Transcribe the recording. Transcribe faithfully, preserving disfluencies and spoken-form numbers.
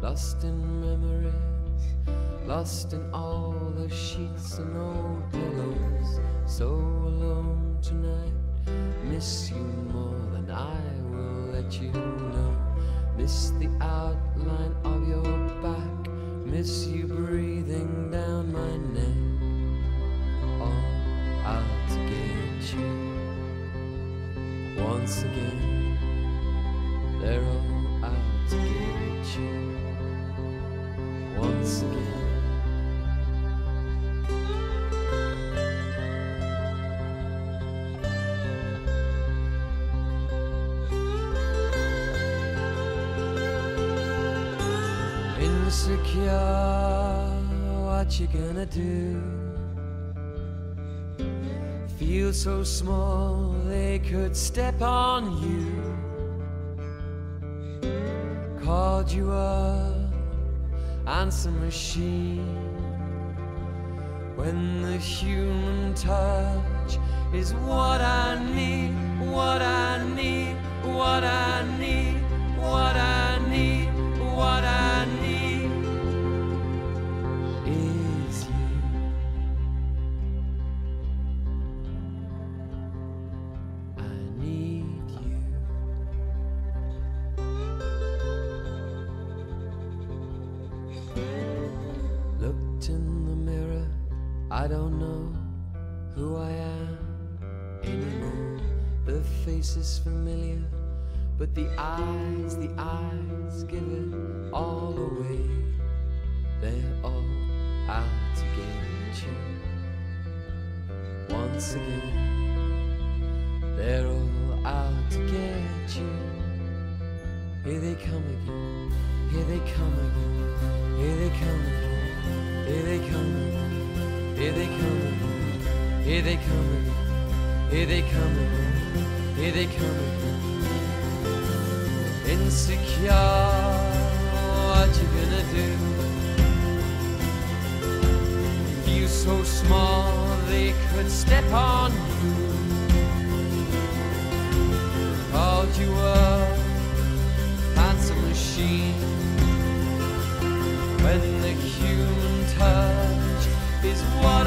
lost in memories, lost in all the sheets and old pillows. So alone tonight, miss you more than I will let you know. Miss the outline of your back, miss you breathing down my neck. All out to get you once again. They're all out to get you once again. Insecure, what you gonna do? Feel so small they could step on you. Called you a answer machine, when the human touch is what I need, what I need, what I need, what I need, what I need is you. I need you. Looked in the mirror, I don't know who I am anymore. The face is familiar, but the eyes, the eyes give it all away. They're all out to get you once again. They're all out to get you. Here they come again, here they come again, here they come again, here they come again, here they come again, here they come again, here they come again, here they come again. Insecure, what you gonna do? Feel so small they could step on you. Called you a answer machine, when the human touch is what